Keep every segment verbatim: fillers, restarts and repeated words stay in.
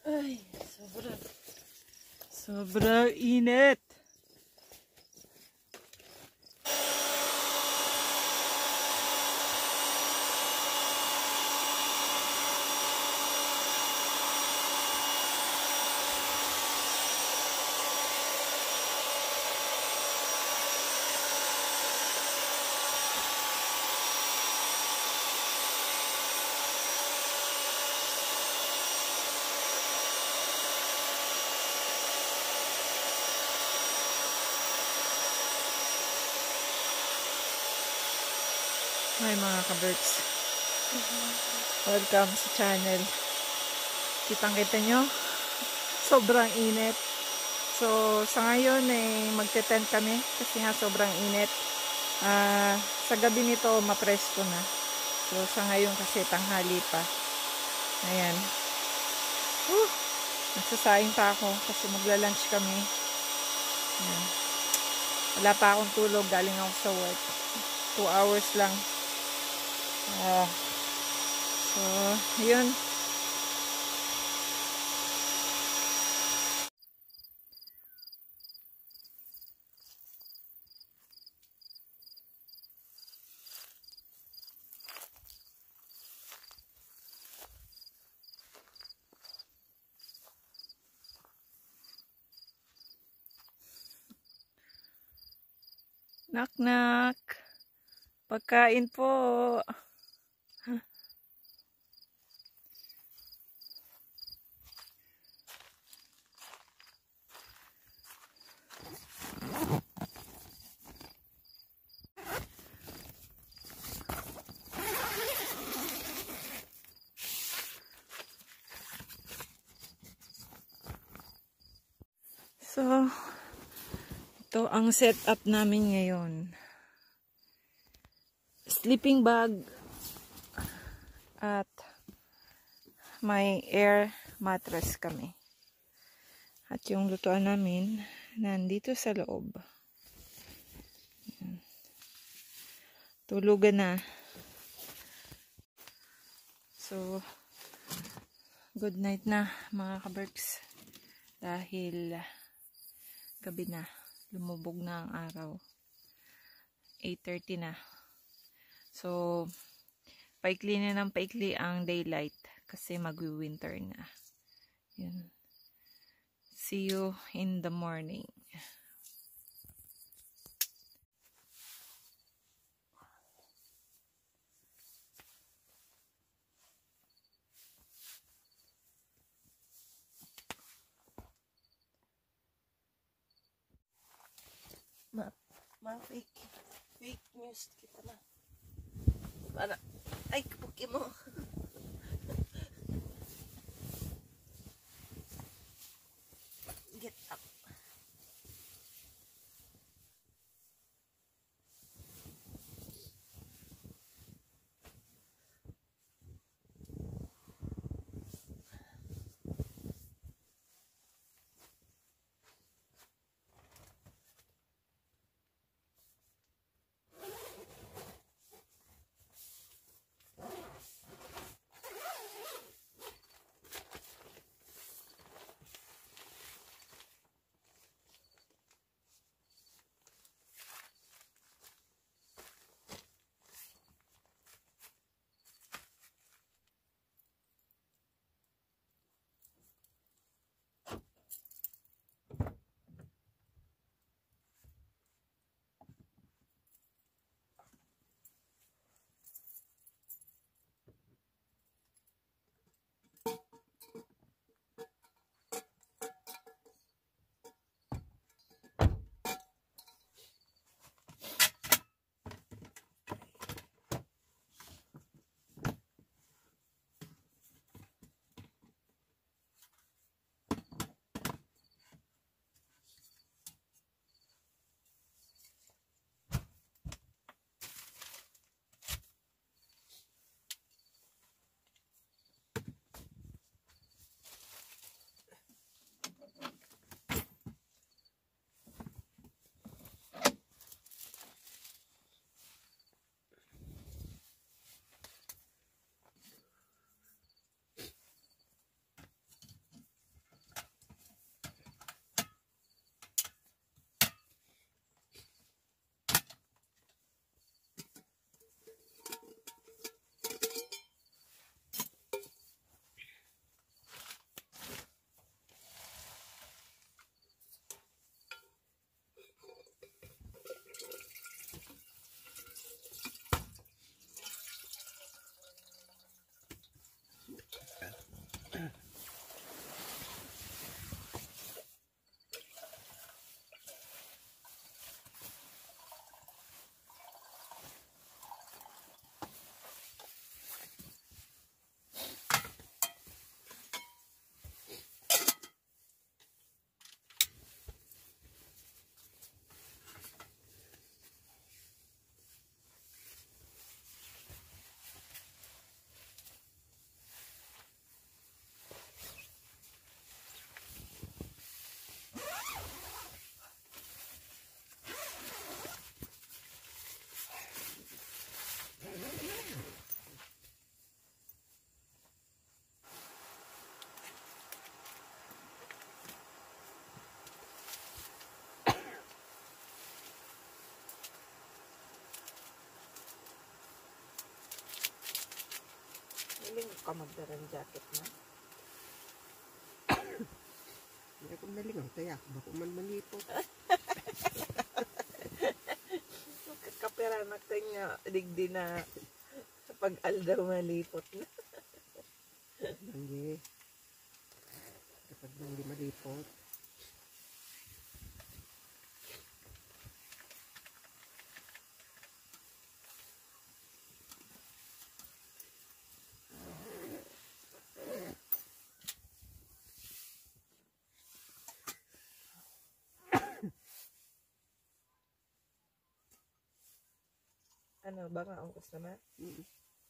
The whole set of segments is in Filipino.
Ay, sobra. Sobrang init. Hi mga ka-birds. Welcome sa channel. Kitang-kita nyo, sobrang init. So, sa ngayon eh, magte-tent kami kasi nga sobrang init. Uh, sa gabi nito, mapresko na. So, sa ngayon kasi tanghali pa. Ayan. Uh, nagsasaing pa ako kasi magla-lunch kami. Ayan. Wala pa akong tulog, galing ako sa work. Two hours lang. Uh, so, yun. Knock knock. Pagkain po. So, ito ang setup namin ngayon. Sleeping bag at may air mattress kami. At yung lutuan namin nandito sa loob. Tulugan na. So, good night na mga ka-berks. Dahil gabi na, lumubog na ang araw. eight thirty na. So, paikli na ng paikli ang daylight kasi mag-winter na. Yun. See you in the morning. Ma, ma fake, fake news kita na. Para, ay, kapuki mo. Get up. ka magdala ng jacket na. Hindi ko nalingaw, kaya bako man malipot. Kapira na kanya, digdi na pag-aldaw malipot na. Banggi. Kapag banggi malipot. Ano ba nga ang gusto naman? Mm-hmm.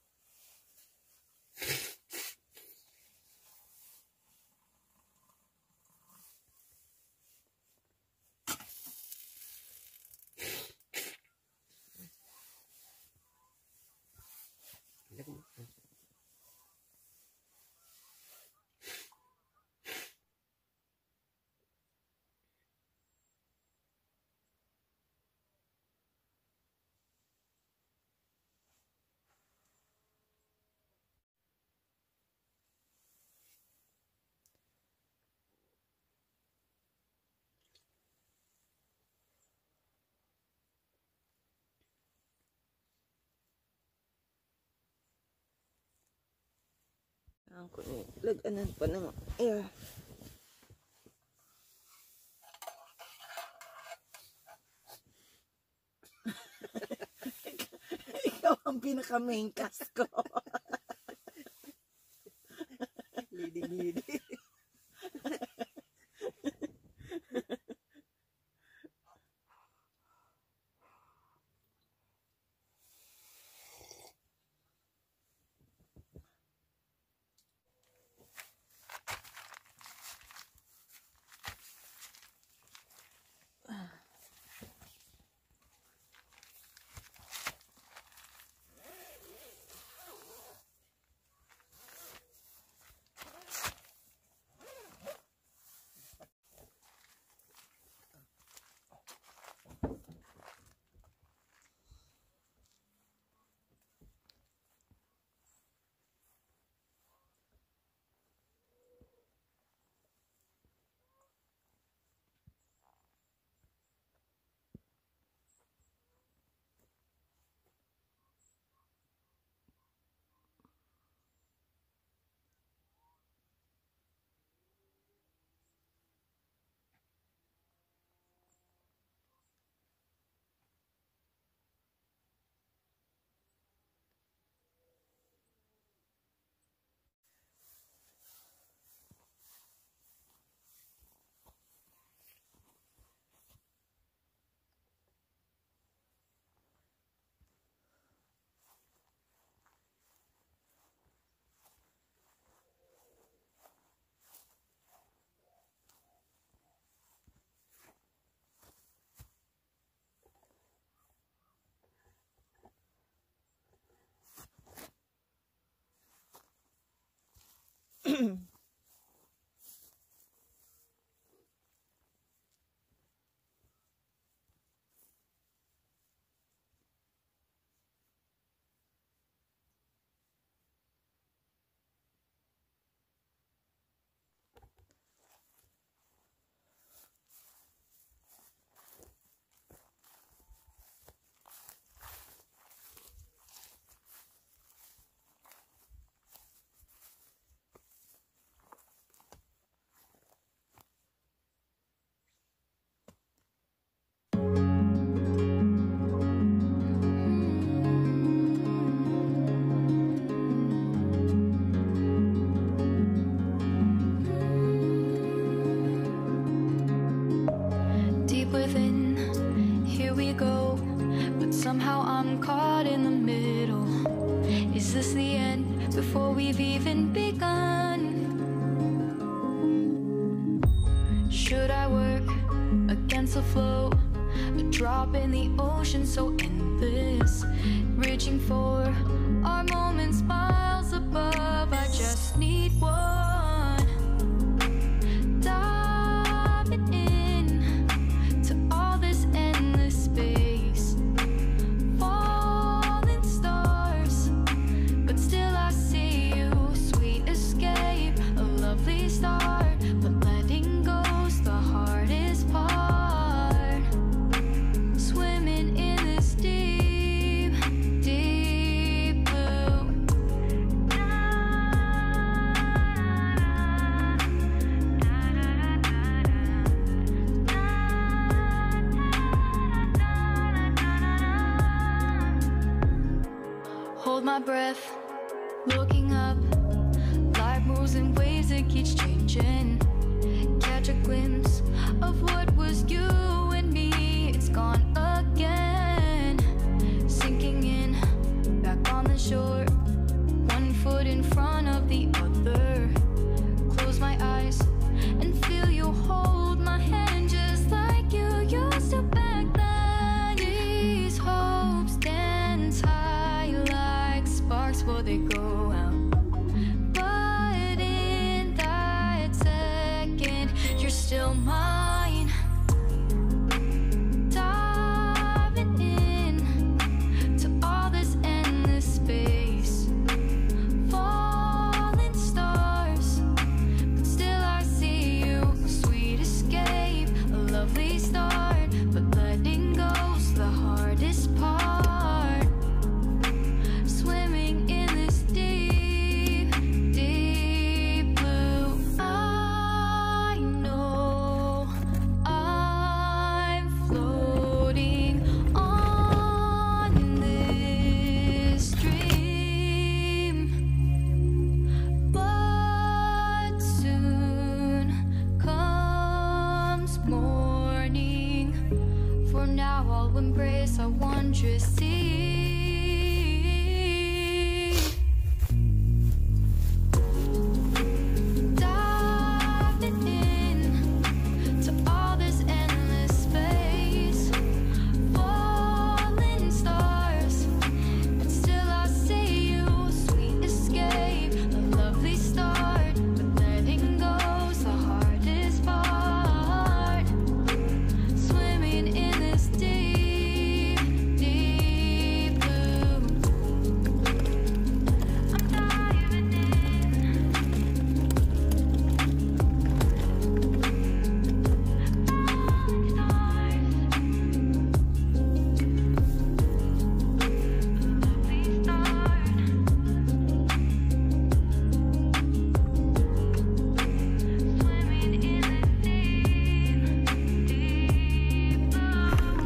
Ang kunin, lag-anan pa ng air. Ikaw ang pinaka-main cast ko. Lidi-lidi. Somehow I'm caught in the middle. Is this the end before we've even begun? Should I work against the flow? A drop in the ocean so endless, reaching for our moments miles above. I just need one. Diving in to all this endless space, falling stars, but still I see you my breath, looking up. Life moves in waves, it keeps changing. Catch a glimpse of what was you and me. It's gone again, sinking in, back on the shore. One foot in front of the other. Close my eyes and feel you hold my hand just like you used to back then. These hopes dance high like sparks before they go out. But in that second, you're still mine. Diving in to all this endless space. Falling stars, but still I see you. A sweet escape, a lovely start, but letting go's the hardest part. Swimming in this deep, deep blue. I know I'm floating on this dream, but soon comes morning. For now I'll embrace our wondrous sea. Diving in to all this endless space. Falling stars, but still I see you. A sweet escape, a lovely start, but letting go's the hardest part. Swimming in this deep, deep blue. I'm diving in. Falling stars, lovely start. Swimming in this deep, deep blue.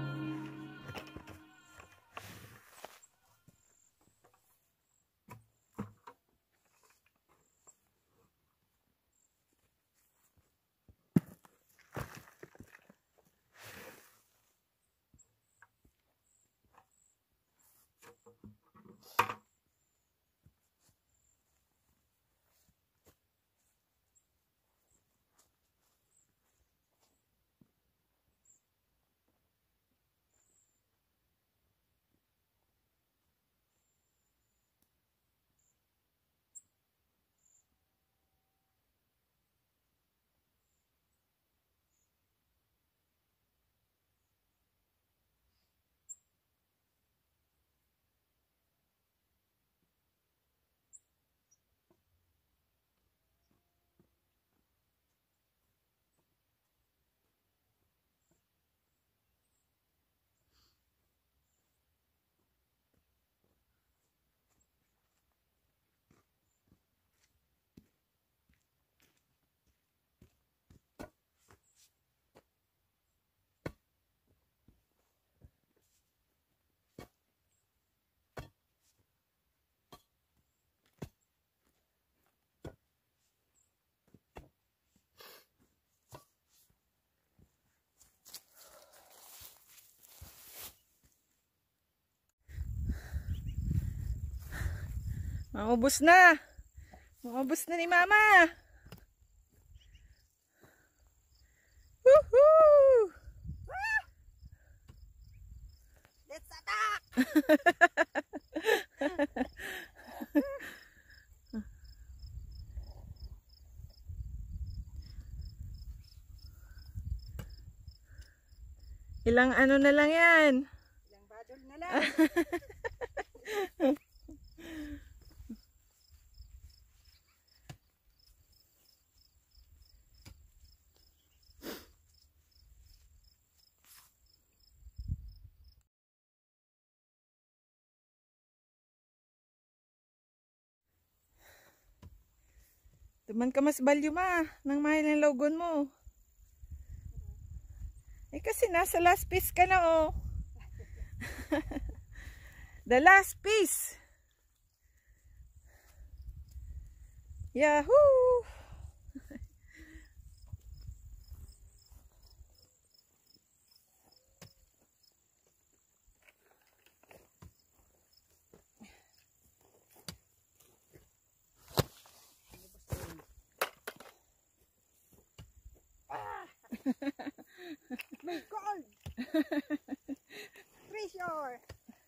Maubos na. Maubos na ni Mama. Woohoo! Let's attack! Ilang ano na lang yan. Ilang badol na lang. Tuman ka mas balyo ma, nang mahal ng logon mo. Eh kasi nasa last piece ka na oh. The last piece. Yahoo! My God! Pressure!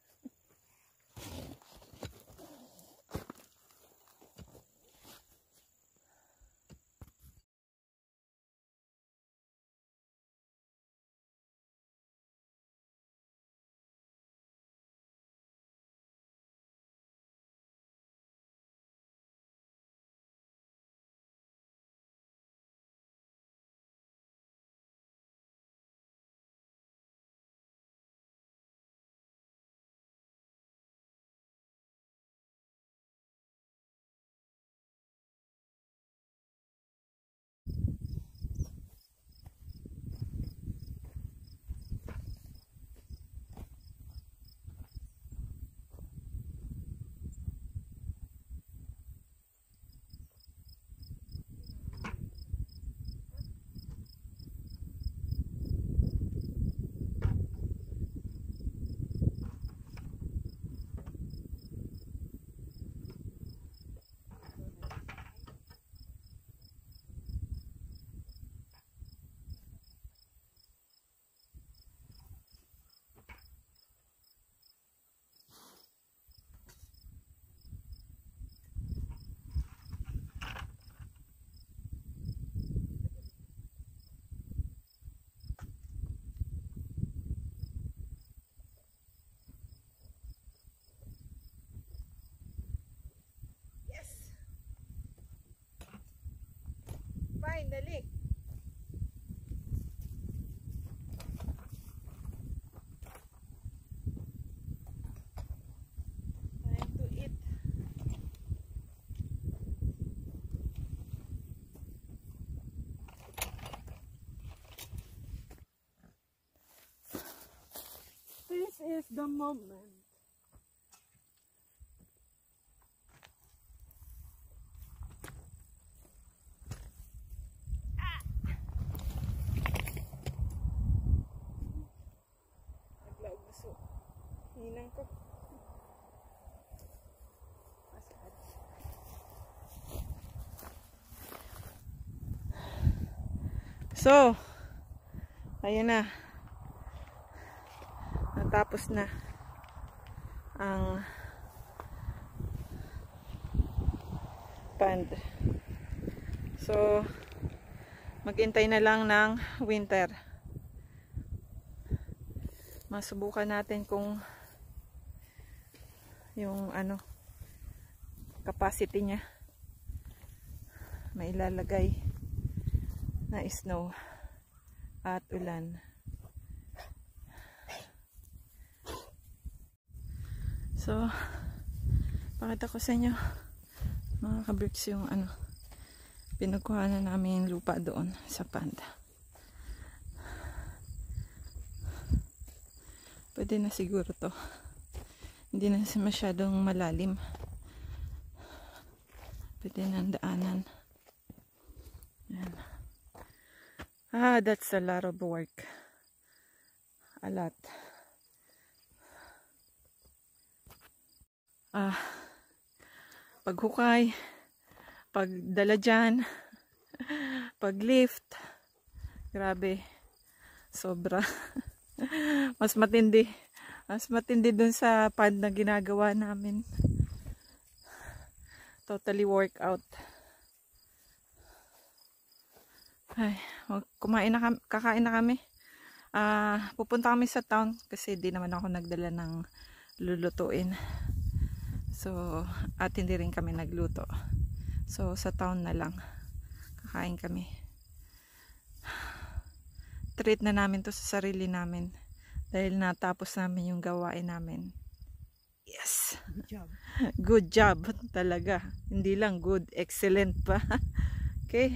Finally! Time to eat. This is the moment. Hinang ko. Masad. So, ayun na. Natapos na ang pond. So, maghintay na lang ng winter. Masubukan natin kung yung ano capacity niya may ilalagay na snow at ulan. So pakita ko sa inyo mga kabricks yung ano pinagkuhanan namin yung lupa doon sa panda. Pwede na siguro to. Hindi na masyadong malalim. Pwede na daanan. Yan. Ah, that's a lot of work. A lot. Ah, paghukay, pagdala dyan, paglift. Grabe. Sobra. Mas matindi. Mas matindi dun sa pad na ginagawa namin. Totally workout. Ay, kumain na kami, kakain na kami. Uh, pupunta kami sa town kasi di naman ako nagdala ng lulutuin. So, at hindi rin kami nagluto. So, sa town na lang. Kakain kami. Treat na namin to sa sarili namin. Dahil natapos namin yung gawain namin. Yes! Good job. Good job talaga. Hindi lang good, excellent pa. Okay?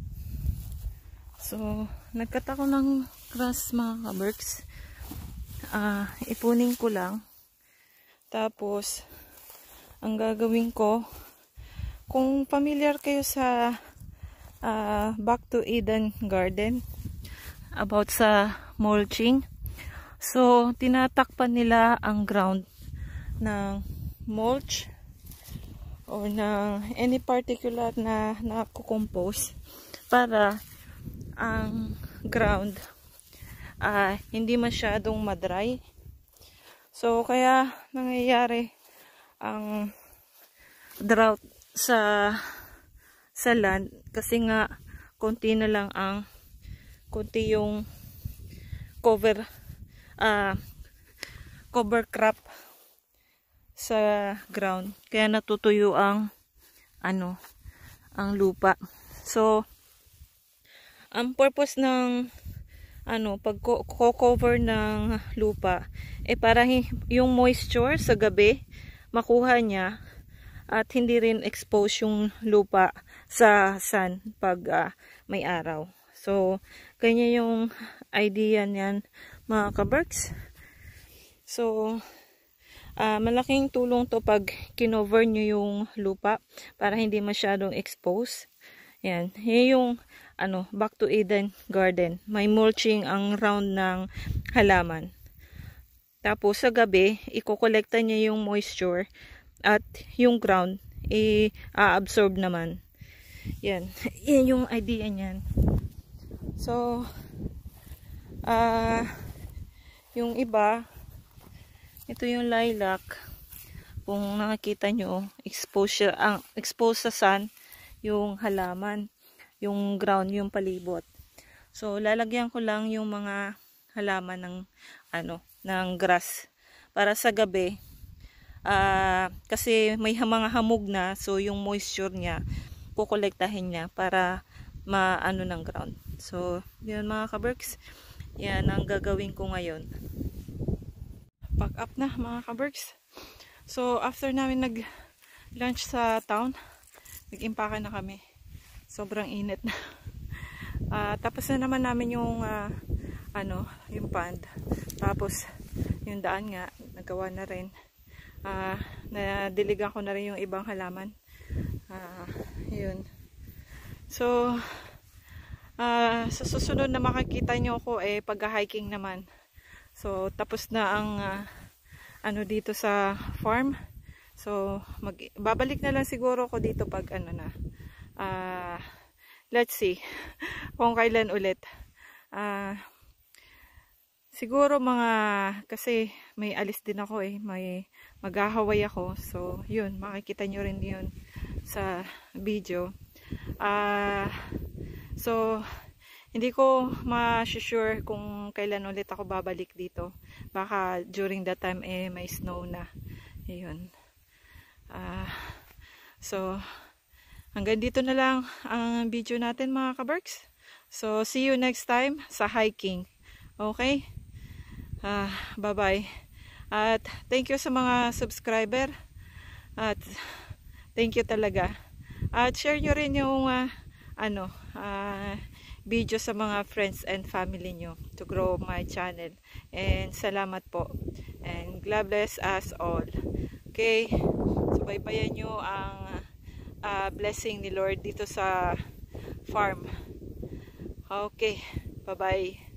So, nagkat ako ng grass mga kaberks. uh, ipunin ko lang. Tapos, ang gagawin ko, kung familiar kayo sa uh, Back to Eden Garden, about sa mulching, so, tinatakpan nila ang ground ng mulch or ng any particular na nakukompose para ang ground uh, hindi masyadong madry. So, kaya nangyayari ang drought sa sa land kasi nga konti na lang ang konti yung cover uh, cover crop sa ground, kaya natutuyo ang ano ang lupa. So ang purpose ng ano pag co-cover ng lupa eh para yung moisture sa gabi makuha niya at hindi rin expose yung lupa sa sun pag uh, may araw. So ganyan yung idea niyan mga kaberks. So Uh, malaking tulong to pag kinover nyo yung lupa para hindi masyadong expose. Yan. Yan yung ano, Back to Eden Garden. May mulching ang round ng halaman. Tapos sa gabi, ikokolekta niya yung moisture at yung ground i-absorb naman. Yan. Yan yung idea niyan. So, uh, yung iba, ito yung lilac. Kung nakikita nyo, expose, ang, expose sa sun yung halaman, yung ground, yung palibot. So, lalagyan ko lang yung mga halaman ng, ano, ng grass. Para sa gabi, uh, kasi may mga hamog na, so yung moisture niya, kukolektahin niya para maano ng ground. So, yun mga kaberks. Yan ang gagawin ko ngayon. Pack up na mga kaberks. So after namin nag lunch sa town, nag-impaka na kami. Sobrang init na. Uh, tapos na naman namin yung uh, ano, yung pond. Tapos yung daan nga nagawa na rin. Uh, nadiligan ko na rin yung ibang halaman. Uh, yun. So uh, sa susunod na makikita nyo ko eh pag-hiking naman. So, tapos na ang uh, ano dito sa farm. So, mag babalik na lang siguro ko dito pag ano na. Uh, let's see kung kailan ulit. Uh, siguro mga, kasi may alis din ako eh. May maghahaway ako. So, yun. Makikita nyo rin yun sa video. Uh, so, hindi ko ma-sure kung kailan ulit ako babalik dito. Baka during that time eh may snow na. Ayun. Uh, so, hanggang dito na lang ang video natin mga kaberks. So, see you next time sa hiking. Okay? Uh, bye-bye. At thank you sa mga subscriber. At thank you talaga. At share nyo rin yung uh, ano, ah... Uh, video sa mga friends and family nyo to grow my channel. And salamat po. And God bless us all. Okay? Subaybayan nyo ang uh, blessing ni Lord dito sa farm. Okay. Bye-bye.